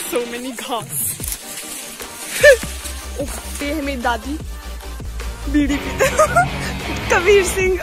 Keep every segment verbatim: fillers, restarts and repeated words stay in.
so many घास। ये है मेरी दादी बीड़ी पीते Kabir Singh.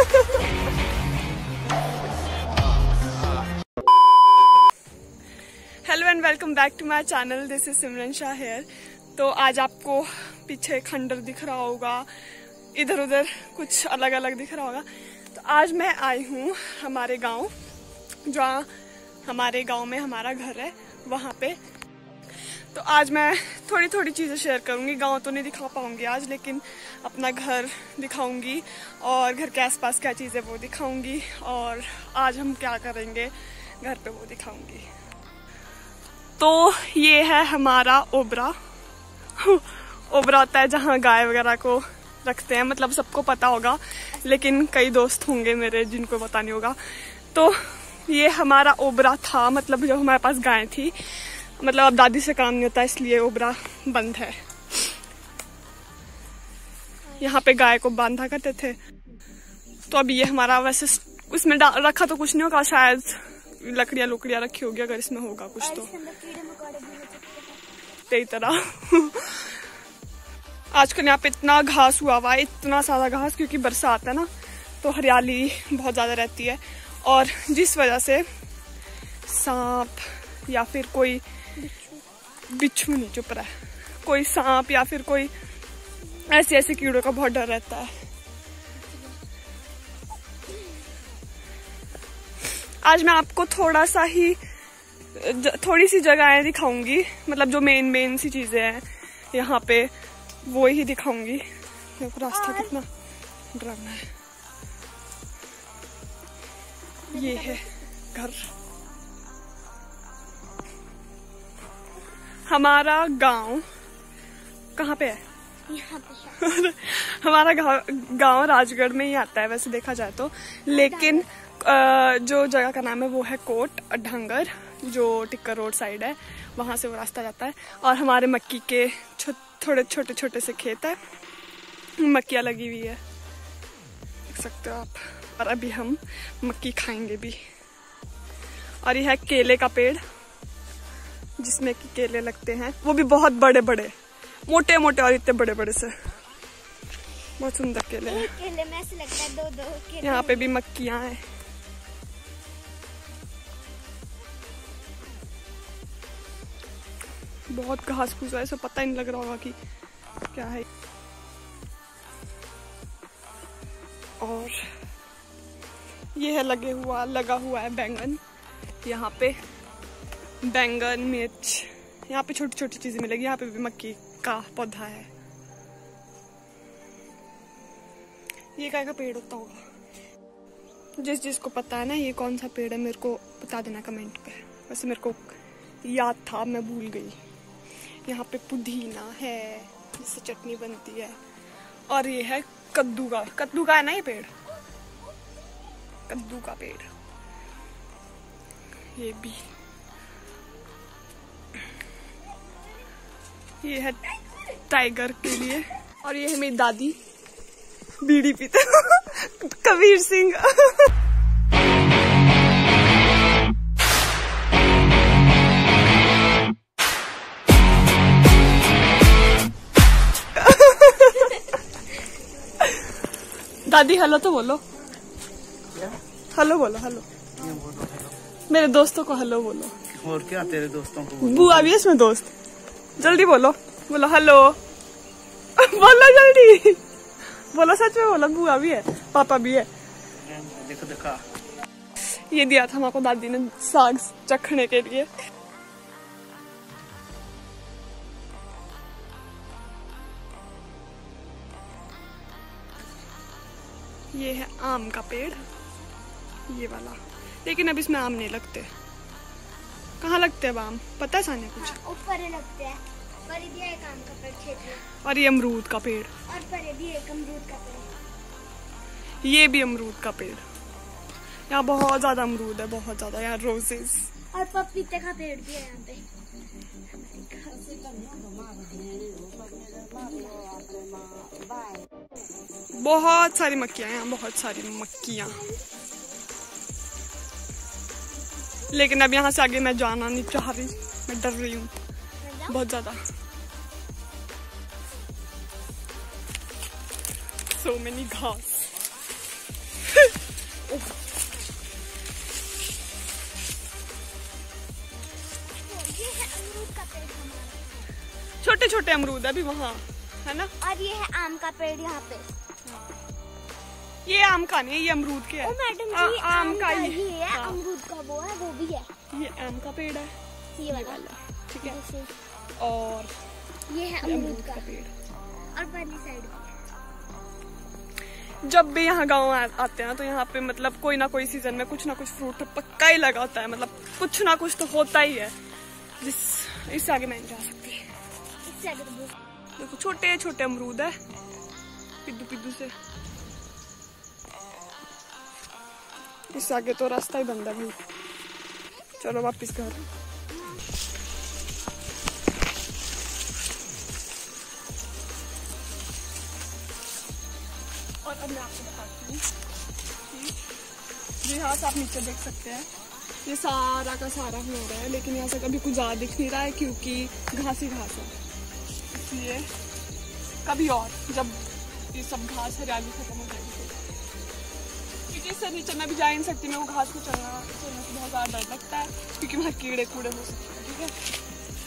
Hello and welcome back to my channel, this is Simran Shah here. तो आज आपको पीछे खंडर दिख रहा होगा, इधर उधर कुछ अलग अलग दिख रहा होगा। तो आज मैं आई हूँ हमारे गांव, जहाँ हमारे गांव में हमारा घर है वहाँ पे। तो आज मैं थोड़ी थोड़ी चीज़ें शेयर करूँगी। गांव तो नहीं दिखा पाऊँगी आज, लेकिन अपना घर दिखाऊँगी और घर के आसपास क्या चीज़ें वो दिखाऊँगी, और आज हम क्या करेंगे घर पे वो दिखाऊँगी। तो ये है हमारा ओबरा। ओबरा होता है जहाँ गाय वगैरह को रखते हैं, मतलब सबको पता होगा, लेकिन कई दोस्त होंगे मेरे जिनको पता नहीं होगा। तो ये हमारा ओबरा था, मतलब जो हमारे पास गाय थी, मतलब अब दादी से काम नहीं होता इसलिए ओबरा बंद है। यहाँ पे गाय को बांधा करते थे। तो अब ये हमारा, वैसे उसमें रखा तो कुछ नहीं होगा, शायद लकड़ियां लुकड़ियां रखी होगी, अगर इसमें होगा कुछ तो तेरी तरह। आजकल यहाँ पे इतना घास हुआ हुआ है, इतना सारा घास, क्योंकि बरसात है ना, तो हरियाली बहुत ज्यादा रहती है। और जिस वजह से सांप या फिर कोई बिच्छू नहीं चुप रहा है, कोई सांप या फिर कोई ऐसे ऐसे कीड़ों का बहुत डर रहता है। आज मैं आपको थोड़ा सा ही थोड़ी सी जगहें दिखाऊंगी, मतलब जो मेन मेन सी चीजें हैं यहाँ पे वो ही दिखाऊंगी। देखो रास्ता कितना डरावना है। ये है घर, हमारा गांव कहाँ पे है? यहाँ पे। हमारा गांव राजगढ़ में ही आता है वैसे देखा जाए तो, लेकिन जो जगह का नाम है वो है कोट ढंगर, जो टिक्कर रोड साइड है, वहां से वो रास्ता जाता है। और हमारे मक्की के थोड़े छोटे छोटे से खेत है, मक्कियाँ लगी हुई है, देख सकते हो आप। और अभी हम मक्की खाएंगे भी। और यह है केले का पेड़, जिसमें कि केले लगते हैं, वो भी बहुत बड़े बड़े, मोटे मोटे और इतने बड़े बड़े से, बहुत सुंदर केले हैं। केले में ऐसे लगता है दो दो केले। यहाँ पे भी मक्कियां हैं। बहुत घास फूस है, ऐसा पता ही नहीं लग रहा होगा कि क्या है। और ये है लगे हुआ लगा हुआ है बैंगन। यहाँ पे बैंगन, मिर्च, यहाँ पे छोटी छोटी चीजें मिलेगी। यहाँ पे भी मक्की का पौधा है। ये काय का पेड़ होता होगा? जिस जिस को पता है ना ये कौन सा पेड़ है, मेरे को बता देना कमेंट पे। वैसे मेरे को याद था, मैं भूल गई। यहाँ पे पुदीना है जिससे चटनी बनती है। और ये है कद्दू का, कद्दू का है ना ये पेड़, कद्दू का पेड़। ये भी, ये है टाइगर के लिए। और ये है मेरी दादी बीड़ी पीते कबीर सिंह। दादी हेलो तो बोलो, हेलो बोलो, हेलो मेरे दोस्तों को हेलो बोलो। और क्या तेरे दोस्तों को? बुआ भी है इसमें दोस्त, जल्दी बोलो, बोलो हेलो। बोलो जल्दी बोलो, सच में बोलो। बुआ भी है, पापा भी है। देखो देखा, ये दिया था हमको दादी ने साग चखने के लिए। ये है आम का पेड़, ये वाला, लेकिन अब इसमें आम नहीं लगते। कहाँ लगते हैं अब आम, पता है साने कुछ? ऊपर लगते हैं, पर भी एक आम का पेड़ क्षेत्र। और ये अमरूद का पेड़, और पर भी एक अमरूद का पेड़। ये भी अमरूद का पेड़। यहाँ बहुत ज्यादा अमरूद है, बहुत ज्यादा। यहाँ रोजेस और पपीते का पेड़ भी है यहाँ पे। बहुत सारी मक्खियाँ हैं, बहुत सारी मक्खियाँ। लेकिन अब यहाँ से आगे मैं जाना नहीं चाह रही। मैं डर रही हूँ बहुत ज्यादा। So many घास। छोटे छोटे अमरूद है अभी वहाँ, है ना? और ये है आम का पेड़ यहाँ पे। ये आम का नहीं, ये अमरूद के है। ओ मैडम आ, जी, आम, आम का ही ये है। हाँ। अमरूद का वो है, वो भी है। ये आम का पेड़ है, ये वाला, ठीक है। जैसे और ये है ये अमरूद का पेड़। और वाली साइड भी है। जब भी यहाँ गाँव आते हैं तो यहाँ पे मतलब कोई ना कोई सीजन में कुछ ना कुछ फ्रूट पक्का ही लगा होता है, मतलब कुछ ना कुछ तो होता ही है। जिस इससे आगे मैं नहीं जा सकती। इससे आगे तो देखो छोटे छोटे अमरूद है, पिद्दू पिद्दू से। इससे आगे तो रास्ता ही बंद है भाई। चलो वापिस घर। और अब मैं आपको बताती हूँ कि यहाँ से आप नीचे देख सकते हैं, ये सारा का सारा हो रहा है, लेकिन यहाँ से कभी कुछ ज़्यादा दिख नहीं रहा है क्योंकि घास ही घास है। इसलिए कभी और जब ये सब घास हरियाली खत्म हो जाएगी, क्योंकि इससे नीचे मैं भी जा नहीं सकती, मैं वो घास को चलना चलने से बहुत ज़्यादा डर लगता है क्योंकि वहाँ कीड़े कूड़े हो सकते हैं, ठीक है।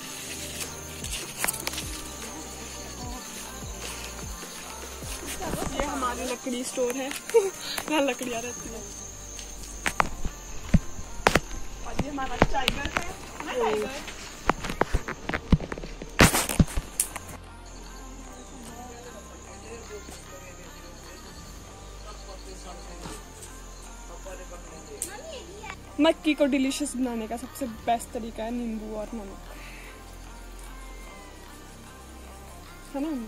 ये हमारी लकड़ी स्टोर है यहाँ लकड़ियाँ रहती है। और ये हमारा टाइगर है ना, टाइगर। मक्की को डिलीशियस बनाने का सबसे बेस्ट तरीका है नींबू और नमक, है ना?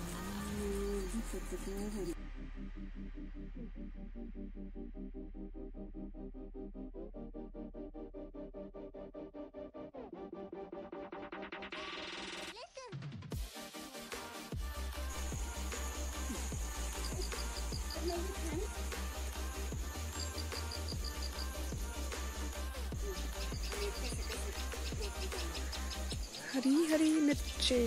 हरी हरी मिर्चे।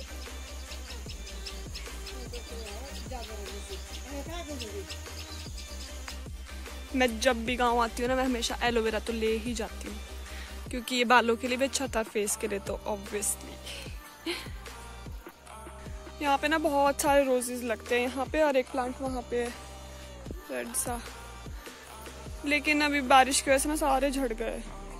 मैं जब भी गांव आती हूँ ना, मैं हमेशा एलोवेरा तो ले ही जाती हूँ क्योंकि ये बालों के लिए भी अच्छा था, फेस के लिए तो ऑब्वियसली। यहाँ पे ना बहुत सारे रोजेस लगते हैं यहाँ पे, और एक प्लांट वहाँ पे रेड सा, लेकिन अभी बारिश की वजह से ना सारे झड़ गए।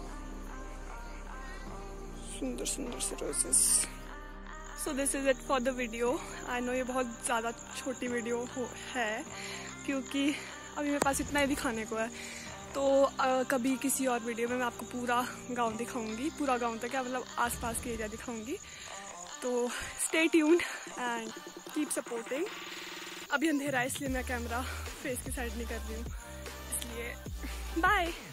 सुंदर सुंदर से roses. So this is it for the video. I know ये बहुत ज़्यादा छोटी वीडियो हो है क्योंकि अभी मेरे पास इतना ही दिखाने को है, तो uh, कभी किसी और वीडियो में मैं आपको पूरा गांव दिखाऊंगी, पूरा गांव तक क्या मतलब आसपास की एरिया दिखाऊंगी। तो stay tuned and keep supporting. अभी अंधेरा है इसलिए मैं कैमरा फेस की साइड नहीं कर रही हूँ, इसलिए बाय।